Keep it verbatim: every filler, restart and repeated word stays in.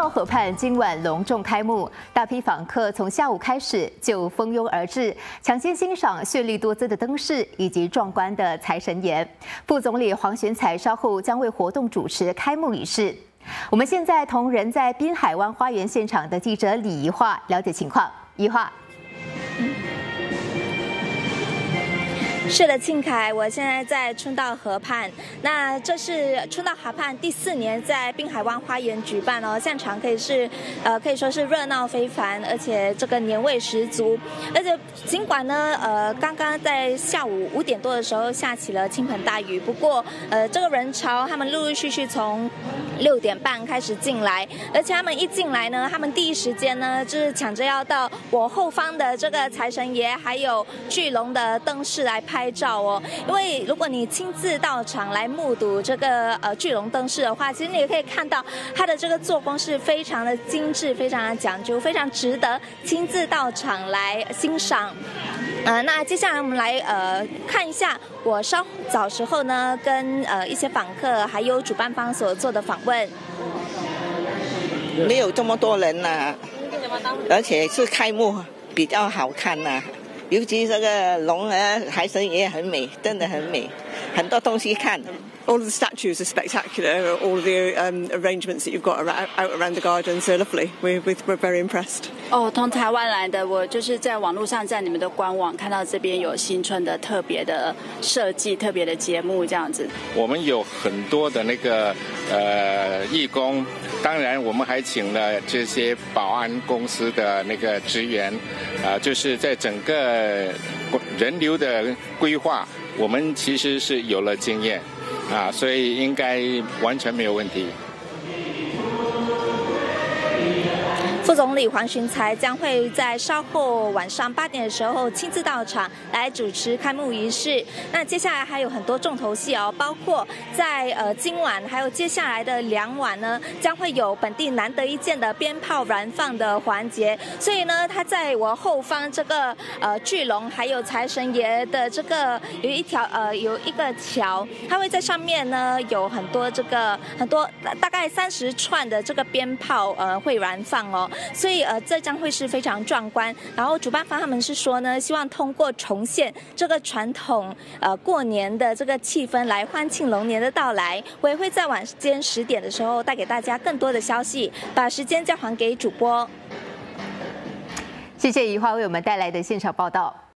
道河畔今晚隆重开幕，大批访客从下午开始就蜂拥而至，抢先欣赏绚丽多姿的灯饰以及壮观的财神爷。副总理黄循财稍后将为活动主持开幕仪式。我们现在同人在滨海湾花园现场的记者李怡桦了解情况。怡桦。 是的，庆凯，我现在在春道河畔。那这是春道河畔第四年在滨海湾花园举办哦，现场可以是呃可以说是热闹非凡，而且这个年味十足。而且尽管呢呃刚刚在下午五点多的时候下起了倾盆大雨，不过呃这个人潮他们陆陆续续从六点半开始进来，而且他们一进来呢，他们第一时间呢就是抢着要到我后方的这个财神爷还有巨龙的灯饰来拍。 拍照哦，因为如果你亲自到场来目睹这个呃巨龙灯饰的话，其实你也可以看到它的这个做工是非常的精致，非常的讲究，非常值得亲自到场来欣赏。呃，那接下来我们来呃看一下我稍早时候呢跟呃一些访客还有主办方所做的访问。 没有这么多人呐、啊，而且是开幕比较好看呐、啊。 尤其这个龙啊，财神爷很美，真的很美，很多东西看。 All of the statues are spectacular. All of the um, arrangements that you've got around, out around the garden, so lovely. We're we're very impressed. 哦，从台湾来的，我就是在网络上，在你们的官网看到这边有新春的特别的设计、特别的节目这样子。 我们有很多的那个呃义工，当然我们还请了这些保安公司的那个职员，啊、呃，就是在整个人流的规划，我们其实是有了经验。 啊，所以应该完全没有问题。 副总理黄循财将会在稍后晚上八点的时候亲自到场来主持开幕仪式。那接下来还有很多重头戏哦，包括在呃今晚还有接下来的两晚呢，将会有本地难得一见的鞭炮燃放的环节。所以呢，它在我后方这个呃巨龙还有财神爷的这个有一条呃有一个桥，它会在上面呢有很多这个很多大概三十串的这个鞭炮呃会燃放哦。 所以呃，这将会是非常壮观。然后主办方他们是说呢，希望通过重现这个传统呃过年的这个气氛，来欢庆龙年的到来。我也会在晚间十点的时候带给大家更多的消息，把时间交还给主播。 谢谢怡桦为我们带来的现场报道。